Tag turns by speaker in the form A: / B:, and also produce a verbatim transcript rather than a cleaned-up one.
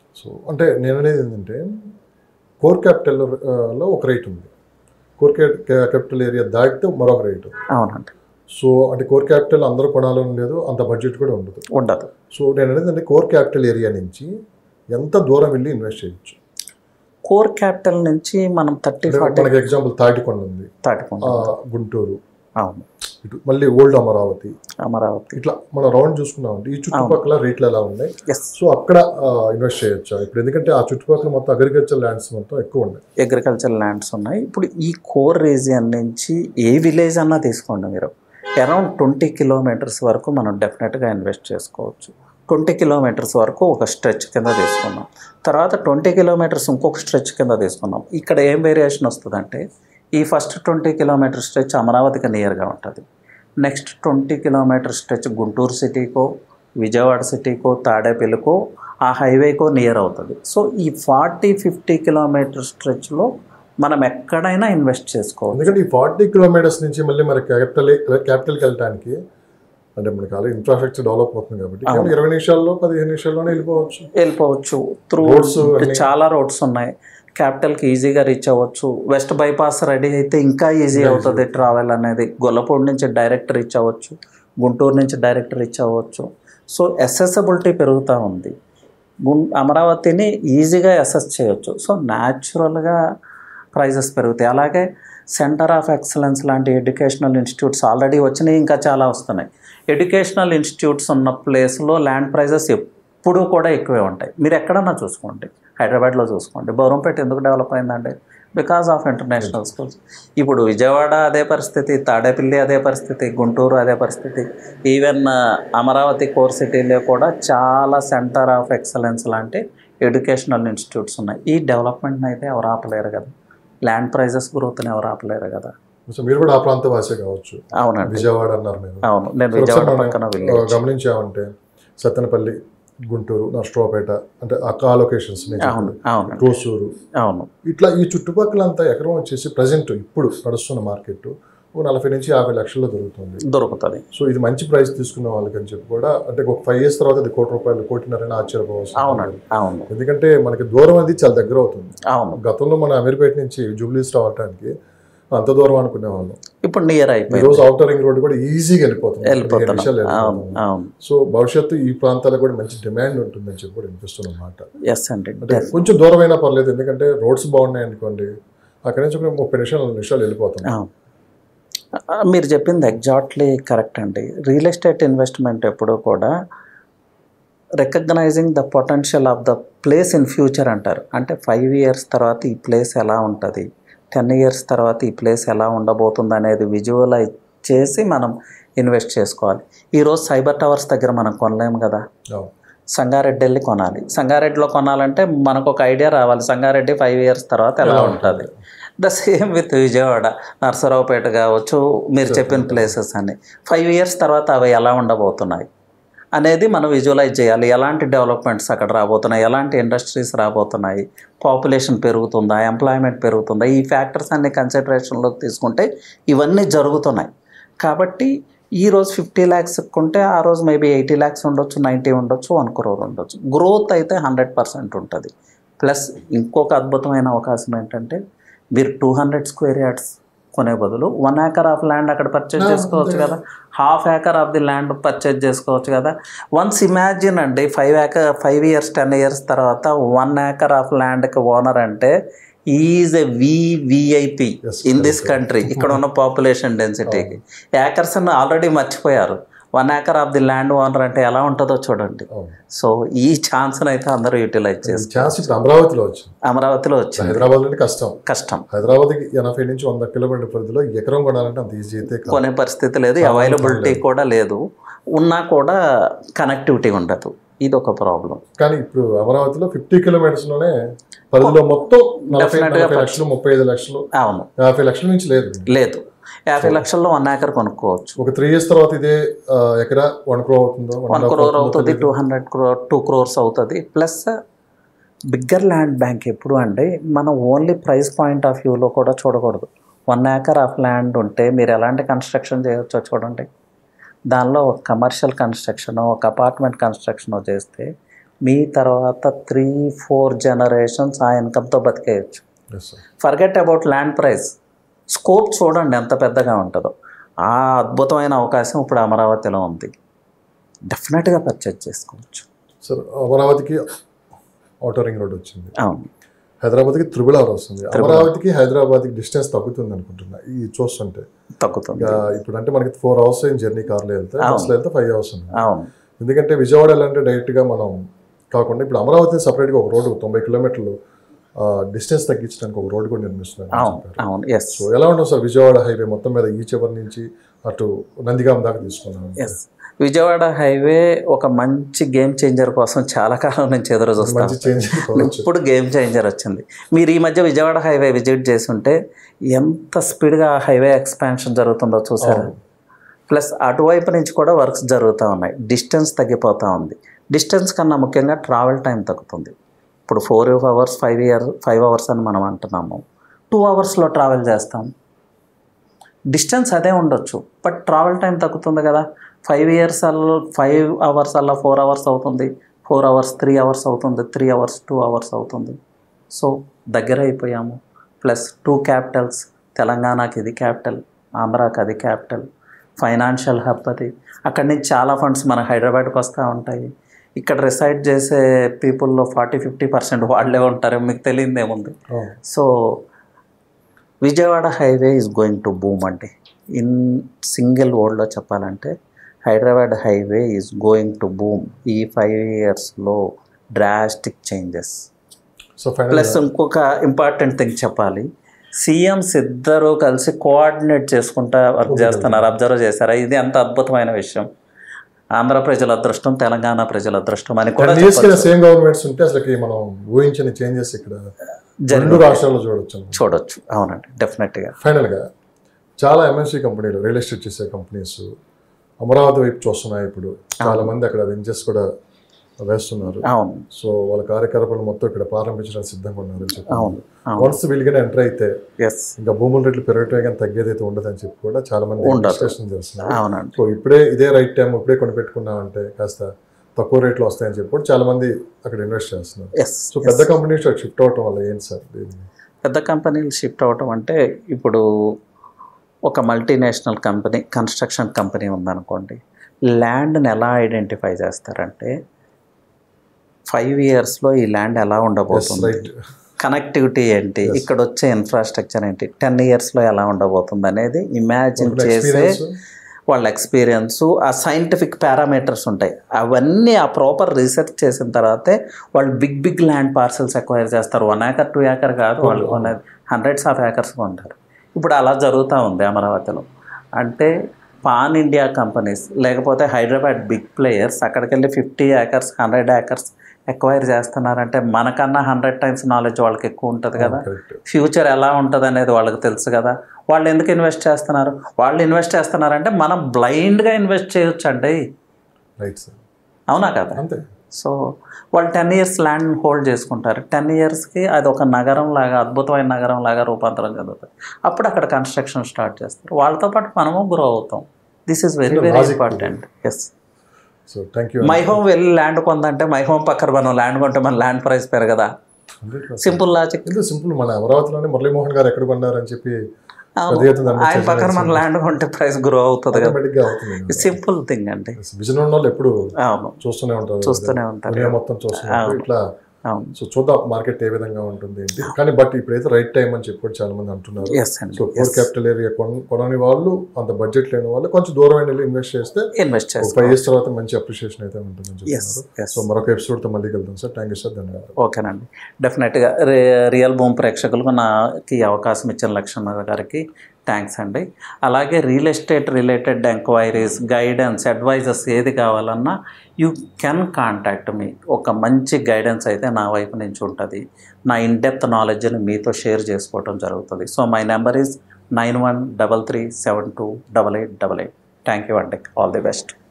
A: So అంటే నేను అనేది ఏంటంటే కోర్ క్యాపిటల్లో ఒక రేట్ ఉంది, కోర్ క్యాపిటల్ ఏరియా దాటితే మరొక రేటు.
B: అవునండి.
A: సో అంటే కోర్ క్యాపిటల్ అందరూ కొనాలని లేదు, అంత బడ్జెట్ కూడా ఉండదు
B: ఉండదు.
A: సో నేను అనేది అంటే కోర్ క్యాపిటల్ ఏరియా నుంచి ఎంత దూరం వెళ్ళి ఇన్వెస్ట్ చేయొచ్చు?
B: కోర్ క్యాపిటల్ నుంచి మనం థర్టీ ఫార్టీ
A: మనకి ఎగ్జాంపుల్ తాటికొండ ఉంది,
B: తాటికొండ,
A: గుంటూరు,
B: అవును,
A: ఇటు మళ్ళీ ఓల్డ్ అమరావతి,
B: అమరావతి,
A: ఇట్లా మనం రౌండ్ చూసుకున్నామంటే ఈ చుట్టుపక్కల రేట్లు ఎలా ఉన్నాయి, సో అక్కడ ఇన్వెస్ట్ చేయొచ్చా ఇప్పుడు? ఎందుకంటే ఆ చుట్టుపక్కల మొత్తం అగ్రికల్చర్ ల్యాండ్స్ మొత్తం ఎక్కువ ఉన్నాయి,
B: అగ్రికల్చర్ ల్యాండ్స్ ఉన్నాయి. ఇప్పుడు ఈ కోర్ రీజియన్ నుంచి ఏ విలేజ్ అన్నా తీసుకోండి మీరు, అరౌండ్ ట్వంటీ కిలోమీటర్స్ వరకు మనం డెఫినెట్గా ఇన్వెస్ట్ చేసుకోవచ్చు. ట్వంటీ కిలోమీటర్స్ వరకు ఒక స్ట్రెచ్ కింద తీసుకున్నాం, తర్వాత ట్వంటీ కిలోమీటర్స్ ఇంకొక స్ట్రెచ్ కింద తీసుకున్నాం. ఇక్కడ ఏం వేరియేషన్ వస్తుందంటే ఈ ఫస్ట్ ట్వంటీ కిలోమీటర్ స్ట్రెచ్ అమరావతికి నియర్గా ఉంటుంది, next twenty kilometre stretch Guntur సిటీకో, విజయవాడ సిటీకో, తాడేపల్లికో, ఆ హైవేకో నియర్ అవుతుంది. సో ఈ ఫార్టీ ఫిఫ్టీ కిలోమీటర్ స్ట్రెచ్లో మనం ఎక్కడైనా ఇన్వెస్ట్ చేసుకోవాలి.
A: ఎందుకంటే ఈ ఫార్టీ కిలోమీటర్స్ నుంచి మళ్ళీ మన క్యాపిటల్ క్యాపిటల్కి వెళ్ళడానికి అంటే మనకి ఆల్రెడీ ఇన్ఫ్రాస్ట్రక్చర్ డెవలప్ అవుతుంది కాబట్టి ఇరవై నిమిషాల్లో పదిహేను నిమిషాల్లోనే వెళ్ళిపోవచ్చు
B: వెళ్ళిపోవచ్చు త్రూ చాలా రోడ్స్ ఉన్నాయి, క్యాపిటల్కి ఈజీగా రీచ్ అవ్వచ్చు. వెస్ట్ బైపాస్ రెడీ అయితే ఇంకా ఈజీ అవుతుంది ట్రావెల్ అనేది. గొల్లపూడి నుంచి డైరెక్ట్ రీచ్ అవ్వచ్చు, గుంటూరు నుంచి డైరెక్ట్ రీచ్ అవ్వచ్చు. సో ఎసెసబిలిటీ పెరుగుతూ ఉంది, గుం అమరావతిని ఈజీగా అసెస్ చేయొచ్చు. సో న్యాచురల్గా ప్రైజెస్ పెరుగుతాయి. అలాగే సెంటర్ ఆఫ్ ఎక్సలెన్స్ లాంటి ఎడ్యుకేషనల్ ఇన్స్టిట్యూట్స్ ఆల్రెడీ వచ్చినాయి, ఇంకా చాలా వస్తున్నాయి. ఎడ్యుకేషనల్ ఇన్స్టిట్యూట్స్ ఉన్న ప్లేస్లో ల్యాండ్ ప్రైజెస్ ఎప్పుడూ కూడా ఎక్కువే ఉంటాయి. మీరు ఎక్కడన్నా చూసుకోండి, హైదరాబాద్లో చూసుకోండి, బౌరంపేట ఎందుకు డెవలప్ అయిందండి? Because of international schools. ఇప్పుడు విజయవాడ అదే పరిస్థితి, తాడేపల్లి అదే పరిస్థితి, గుంటూరు అదే పరిస్థితి, ఈవెన్ అమరావతి కోర్ సిటీలో కూడా చాలా సెంటర్ ఆఫ్ ఎక్సలెన్స్ లాంటి ఎడ్యుకేషనల్ ఇన్స్టిట్యూట్స్ ఉన్నాయి. ఈ డెవలప్మెంట్ని అయితే ఎవరు ఆపలేరు కదా, ల్యాండ్ ప్రైజెస్ గ్రోత్ని ఎవరు ఆపలేరు కదా.
A: మీరు కూడా ఆ ప్రాంత వాసే కావచ్చు.
B: అవునండి,
A: విజయవాడ అన్నారు మీరు.
B: అవును, నేను విజయవాడ పక్కన
A: గమనించామంటే సత్తెనపల్లి, గుంటూరు, నర్సరావుపేట అంటే ఆ లొకేషన్స్, కోసూరు,
B: అవును,
A: ఇట్లా ఈ చుట్టుపక్కలంతా ఎకరం వచ్చేసి ప్రజెంట్ ఇప్పుడు నడుస్తున్న మార్కెట్ ఒక నలభై నుంచి యాభై లక్షల్లో దొరుకుతుంది
B: దొరుకుతుంది
A: సో ఇది మంచి ప్రైస్ తీసుకున్న వాళ్ళకి అని చెప్పి కూడా అంటే ఒక ఫైవ్ ఇయర్స్ తర్వాత అది కోటి రూపాయలు కోటిన్నరైనా ఆశ్చర్యపోవచ్చు.
B: అవునండి, అవును,
A: ఎందుకంటే మనకి దూరం అది చాలా దగ్గర అవుతుంది.
B: అవును,
A: గతంలో మన అమీర్పేట నుంచి జూబ్లీస్ రావడానికి అంత దూరం అనుకునే వాళ్ళం,
B: ఇప్పుడు నియర్ అయిపోయింది.
A: రోజు అవుటర్ రింగ్ రోడ్ కూడా ఈజీగా వెళ్ళిపోతుంది. సో భవిష్యత్తు ఈ ప్రాంతాలకు కూడా మంచి డిమాండ్ ఉంటుందని చెప్పి కూడా అనిపిస్తుంది అన్నమాట.
B: అంటే
A: కొంచెం దూరం అయినా పర్లేదు, ఎందుకంటే రోడ్స్ బాగున్నాయి అనుకోండి, అక్కడి నుంచి ఒక ముప్పై నిమిషాలు నాలుగు నిమిషాలు వెళ్ళిపోతాం.
B: మీరు చెప్పింది ఎగ్జాక్ట్లీ కరెక్ట్ అండి. రియల్ ఎస్టేట్ ఇన్వెస్ట్మెంట్ ఎప్పుడూ కూడా recognizing the potential of the place in future అంటారు. అంటే ఫైవ్ ఇయర్స్ తర్వాత ఈ ప్లేస్ ఎలా ఉంటుంది, టెన్ ఇయర్స్ తర్వాత ఈ ప్లేస్ ఎలా ఉండబోతుంది అనేది విజువలైజ్ చేసి మనం ఇన్వెస్ట్ చేసుకోవాలి. ఈరోజు సైబర్ టవర్స్ దగ్గర మనం కొనలేము కదా, సంగారెడ్డి వెళ్ళి కొనాలి. సంగారెడ్డిలో కొనాలంటే మనకు ఒక ఐడియా రావాలి, సంగారెడ్డి ఫైవ్ ఇయర్స్ తర్వాత ఎలా ఉంటుంది. The same with Vijayawada, Narasaraopet కావచ్చు, మీరు చెప్పిన ప్లేసెస్ అన్ని ఫైవ్ ఇయర్స్ తర్వాత అవి ఎలా ఉండబోతున్నాయి అనేది మనం విజువలైజ్ చేయాలి. ఎలాంటి డెవలప్మెంట్స్ అక్కడ రాబోతున్నాయి, ఎలాంటి ఇండస్ట్రీస్ రాబోతున్నాయి, పాపులేషన్ పెరుగుతుందా, ఎంప్లాయ్మెంట్ పెరుగుతుందా, ఈ ఫ్యాక్టర్స్ అన్ని కన్సిడరేషన్లోకి తీసుకుంటే ఇవన్నీ జరుగుతున్నాయి. కాబట్టి ఈరోజు ఫిఫ్టీ ల్యాక్స్ కొంటే ఆ రోజు మేబీ ఎయిటీ ల్యాక్స్ ఉండొచ్చు, నైంటీ ఉండొచ్చు, వన్ క్రోర్ ఉండొచ్చు. గ్రోత్ అయితే హండ్రెడ్ పర్సెంట్ ఉంటుంది. ప్లస్ ఇంకొక అద్భుతమైన అవకాశం ఏంటంటే మీరు టూ హండ్రెడ్ స్క్వేర్ యార్డ్స్ కొనే బదులు వన్ ఏకర్ ఆఫ్ ల్యాండ్ అక్కడ పర్చేజ్ చేసుకోవచ్చు కదా, half acre of the land purchase చేసుకోవచ్చు కదా. వన్స్ ఇమాజిన్ అండి, five acre five years ten years తర్వాత వన్ ఏకర్ ఆఫ్ ల్యాండ్కి ఓనర్ అంటే is a VVIP in this country. ఇక్కడ ఉన్న పాపులేషన్ డెన్సిటీకి ఏకర్స్ అని ఆల్రెడీ మర్చిపోయారు. One acre of the land owner అంటే ఎలా ఉంటుందో చూడండి. సో ఈ ఛాన్స్ని అయితే అందరూ యూటిలైజ్ చేస్తారు.
A: అమరావతిలో వచ్చింది
B: అమరావతిలో వచ్చింది
A: హైదరాబాద్ నుండి కష్టం
B: కష్టం
A: హైదరాబాద్కి ఎనభై నుంచి వంద కిలోమీటర్ పరిధిలో ఎకరం కొనాలంటే అంత ఈజీ అయితే
B: కొనే పరిస్థితి లేదు, అవైలబిలిటీ కూడా లేదు, ఉన్నా కూడా కనెక్టివిటీ ఉండదు. ఇది ఒక ప్రాబ్లం.
A: కానీ ఇప్పుడు అమరావతిలో ఫిఫ్టీ కిలోమీటర్స్ లోనే పరిధిలో మొత్తం నలభై లక్షలు ముప్పై ఐదు లక్షలు
B: అవును
A: యాభై లక్షల నుంచి లేదు
B: లేదు యాభై లక్షల్లో వన్ ఏకర్ కొనుక్కోవచ్చు.
A: ఒక త్రీ ఇయర్స్ తర్వాత ఇదే ఎకరా వన్ క్రోర్ అవుతుందో
B: వన్ క్రోర్ అవుతుంది, two hundred crore two crores అవుతుంది. ప్లస్ బిగ్గర్ ల్యాండ్ బ్యాంక్ ఎప్పుడు అంటే మనం ఓన్లీ ప్రైస్ పాయింట్ ఆఫ్ వ్యూలో కూడా చూడకూడదు. వన్ ఏకర్ ఆఫ్ ల్యాండ్ ఉంటే మీరు ఎలాంటి కన్స్ట్రక్షన్ చేయవచ్చో చూడండి. దానిలో ఒక కమర్షియల్ కన్స్ట్రక్షన్, ఒక అపార్ట్మెంట్ కన్స్ట్రక్షన్ చేస్తే మీ తర్వాత త్రీ ఫోర్ జనరేషన్స్ ఆ ఇన్కమ్తో బతికేయచ్చు.
A: Yes sir.
B: Forget about land price, scope చూడండి ఎంత పెద్దగా ఉంటుందో. ఆ అద్భుతమైన అవకాశం ఇప్పుడు అమరావతిలో ఉంది, డెఫినెట్గా పర్చేజ్ చేసుకోవచ్చు.
A: సార్ అమరావతికి ఔటర్ రింగ్ రోడ్ వచ్చింది,
B: అవును,
A: హైదరాబాద్కి త్రిబుల్ ఆర్ వస్తుంది. అమరావతికి హైదరాబాద్కి డిస్టెన్స్ తగ్గుతుంది అనుకుంటున్నా ఈ చూస్తుంటే.
B: తగ్గుతుంది.
A: ఇంకా ఇప్పుడు అంటే మనకి ఫోర్ అవర్స్ జర్నీ కార్లో వెళ్తే, బస్సులో వెళ్తే ఫైవ్ అవర్స్ ఉంది.
B: అవును,
A: ఎందుకంటే విజయవాడ వెళ్ళాలంటే డైరెక్ట్గా మనం కాకుండా ఇప్పుడు అమరావతిని సపరేట్గా ఒక రోడ్డు తొంభై కిలోమీటర్లు డిస్టెన్స్ తగ్గించడానికి ఒక రోడ్డు కూడా నిర్మిస్తున్నారు.
B: అవును, అవును, ఎస్.
A: సో ఎలా ఉంటుంది సార్ విజయవాడ హైవే మొత్తం మీద ఈ చివరి నుంచి అటు నందిగాం దాకా తీసుకున్నాం.
B: ఎస్, విజయవాడ హైవే ఒక మంచి గేమ్ చేంజర్ కోసం చాలా కాలం నుంచి ఎదురు చూస్తాం.
A: మంచి చేంజ్
B: ఇప్పుడు గేమ్ చేంజర్ వచ్చింది. మీరు ఈ మధ్య విజయవాడ హైవే విజిట్ చేస్తుంటే ఎంత స్పీడ్గా ఆ హైవే ఎక్స్పాన్షన్ జరుగుతుందో చూసారు. ప్లస్ అటువైపు నుంచి కూడా వర్క్స్ జరుగుతూ ఉన్నాయి, డిస్టెన్స్ తగ్గిపోతూ ఉంది. డిస్టెన్స్ కన్నా ముఖ్యంగా ట్రావెల్ టైం తగ్గుతుంది. ఇప్పుడు four hours five year five hours అని మనం అంటున్నాము, టూ అవర్స్లో ట్రావెల్ చేస్తాం. డిస్టెన్స్ అదే ఉండొచ్చు, బట్ ట్రావెల్ టైం తగ్గుతుంది కదా. ఫైవ్ ఇయర్స్ అల్ల ఫైవ్ అవర్స్ అలా ఫోర్ అవర్స్ అవుతుంది, ఫోర్ అవర్స్ త్రీ అవర్స్ అవుతుంది, త్రీ అవర్స్ టూ అవర్స్ అవుతుంది. సో దగ్గర అయిపోయాము. ప్లస్ టూ క్యాపిటల్స్, తెలంగాణకి ఇది క్యాపిటల్, ఆంధ్రాకి అది క్యాపిటల్, ఫైనాన్షియల్ హబ్ అది. అక్కడి నుంచి చాలా ఫండ్స్ మన హైదరాబాద్కి వస్తూ ఉంటాయి. ఇక్కడ రిసైడ్ చేసే పీపుల్లో ఫార్టీ ఫిఫ్టీ పర్సెంట్ వాళ్ళే ఉంటారు, మీకు తెలియదేముంది. So Vijayawada highway is going to boom అండి. ఇన్ సింగిల్ వర్డ్లో చెప్పాలంటే Hyderabad highway is going to boom. ఈ ఫైవ్ ఇయర్స్లో డ్రాస్టిక్ చేంజెస్.
A: సో
B: ప్లస్ ఇంకొక ఇంపార్టెంట్ థింగ్ చెప్పాలి, సీఎంస్ ఇద్దరు కలిసి కోఆర్డినేట్ చేసుకుంటా వర్క్ చేస్తున్నారు. అబ్జర్వ్ చేశారా? ఇది అంత అద్భుతమైన విషయం. ఆంధ్ర ప్రజల అదృష్టం, తెలంగాణ ప్రజల అదృష్టం అని కూడా
A: సేమ్ గవర్నమెంట్స్ ఉంటే అసలు మనం ఊహించని చేంజెస్ ఇక్కడ రెండు రాష్ట్రాల్లో చూడొచ్చు
B: చూడొచ్చు అవునండి, డెఫినెట్గా.
A: ఫైనల్గా చాలా ఎంఎన్సీ కంపెనీలు, రియల్ ఎస్టేట్ చేసే కంపెనీస్ అమరావతి వైపు చూస్తున్నాయి. ఇప్పుడు చాలా మంది అక్కడ వెంచర్స్ కూడా వేస్తున్నారు.
B: అవును.
A: సో వాళ్ళ కార్యకలాపాలు మొత్తం ఇక్కడ ప్రారంభించడానికి సిద్ధంగా ఉన్నారు అని చెప్పి.
B: అవును.
A: వన్స్ వీళ్ళకి ఎంటర్ అయితే
B: ఎస్
A: ఇంకా భూముల రేట్లు పెరగటమే కానీ తగ్గేదైతే ఉండదని చెప్పి కూడా చాలా మంది డిస్కషన్ చేస్తున్నారు.
B: అవునండి.
A: సో ఇప్పుడే ఇదే రైట్ టైం, ఇప్పుడే కొని పెట్టుకున్నామంటే కాస్త తక్కువ రేట్లో వస్తాయని చెప్పి కూడా చాలా మంది అక్కడ ఇన్వెస్ట్ చేస్తున్నారు. సో పెద్ద కంపెనీస్ షిఫ్ట్ అవటం వల్ల ఏంటి సార్?
B: పెద్ద కంపెనీలు షిఫ్ట్ అవటం అంటే ఇప్పుడు ఒక మల్టీనేషనల్ కంపెనీ, కన్స్ట్రక్షన్ కంపెనీ ఉందనుకోండి, ల్యాండ్ని ఎలా ఐడెంటిఫై చేస్తారంటే ఫైవ్ ఇయర్స్లో ఈ ల్యాండ్ ఎలా ఉండబోతుంది, కనెక్టివిటీ ఏంటి, ఇక్కడ వచ్చే ఇన్ఫ్రాస్ట్రక్చర్ ఏంటి, టెన్ ఇయర్స్లో ఎలా ఉండబోతుంది అనేది ఇమాజిన్ చేసే వాళ్ళ ఎక్స్పీరియన్సు, ఆ సైంటిఫిక్ పారామీటర్స్ ఉంటాయి. అవన్నీ ఆ ప్రాపర్ రీసెర్చ్ చేసిన తర్వాతే వాళ్ళు big big land parcels acquire చేస్తారు. వన్ ఏకర్ టూ ఏకర్ కాదు, వాళ్ళు కొనేది హండ్రెడ్స్ ఆఫ్ ఏకర్స్ కొంటారు. ఇప్పుడు అలా జరుగుతూ ఉంది అమరావతిలో. అంటే పాన్ ఇండియా కంపెనీస్ లేకపోతే హైదరాబాద్ బిగ్ ప్లేయర్స్ అక్కడికి వెళ్ళి fifty acres hundred acres acquire చేస్తున్నారంటే మనకన్నా హండ్రెడ్ టైమ్స్ నాలెడ్జ్ వాళ్ళకి ఎక్కువ ఉంటుంది కదా. ఫ్యూచర్ ఎలా ఉంటుంది అనేది వాళ్ళకి తెలుసు కదా. వాళ్ళు ఎందుకు ఇన్వెస్ట్ చేస్తున్నారు? వాళ్ళు ఇన్వెస్ట్ చేస్తున్నారంటే మనం బ్లైండ్గా ఇన్వెస్ట్ చేయొచ్చు అండి, అవునా కదా? సో వాళ్ళు టెన్ ఇయర్స్ ల్యాండ్ హోల్డ్ చేసుకుంటారు. టెన్ ఇయర్స్కి అది ఒక నగరం లాగా, అద్భుతమైన నగరం లాగా రూపాంతరం చెందుతుంది. అప్పుడు అక్కడ కన్స్ట్రక్షన్ స్టార్ట్ చేస్తారు. వాళ్ళతో పాటు మనము గ్రో అవుతాం. This is very very important. Yes.
A: So thank you.
B: My home వెళ్ళి ల్యాండ్ కొందంటే మై హోమ్ పక్కన మనం ల్యాండ్ కొంటే మన ల్యాండ్ ప్రైస్ పెరగదా? Simple logic.
A: సింపుల్. మన అమరావతిలోనే మురళీమోహన్ గారు ఎక్కడ కొన్నారని చెప్పి
B: ఆయన పక్కన మన ల్యాండ్ కొంటే ప్రైస్ గ్రో అవుతుంది కదా. సింపుల్ థింగ్ అండి.
A: విజన్ ఉన్న వాళ్ళు ఎప్పుడు చూస్తూనే ఉంటారు,
B: చూస్తూనే ఉంటారు
A: మొత్తం చూస్తున్నారు. ఇట్లా సో చూద్దాం మార్కెట్ ఏ విధంగా ఉంటుంది ఏంటి. కానీ బట్ ఇప్పుడైతే రైట్ టైం అని చెప్పి చాలా మంది అంటున్నారు. సో కోర్ క్యాపిటల్ ఏరియా కొనని వాళ్ళు, అంత బడ్జెట్ లేని వాళ్ళు కొంచెం దూరం వెళ్ళి ఇన్వెస్ట్ చేస్తే
B: ఇన్వెస్ట్ చేస్తే
A: ఫైవ్ ఇయర్స్ తర్వాత మంచి అప్రిషియేషన్ అయితే ఉంటుందని చెప్తున్నారు. సో మరొక ఎపిసోడ్తో మళ్ళీ వెళ్తాం సార్. థ్యాంక్ యూ సార్, ధన్యవాదాలు.
B: ఓకేనండి, డెఫినెట్గా రియల్ భూమి ప్రేక్షకులకు నాకు ఈ అవకాశం ఇచ్చిన లక్ష్మణ గారికి థ్యాంక్స్ అండి. అలాగే real estate related enquiries, guidance, advisors ఏది కావాలన్నా యూ కెన్ కాంటాక్ట్ మీ. ఒక మంచి గైడెన్స్ అయితే నా వైపు నుంచి ఉంటుంది. నా ఇన్డెప్త్ నాలెడ్జ్ని మీతో షేర్ చేసుకోవడం జరుగుతుంది. So my number is nine one double three seven two double eight double eight. Thank you అండి. All the best.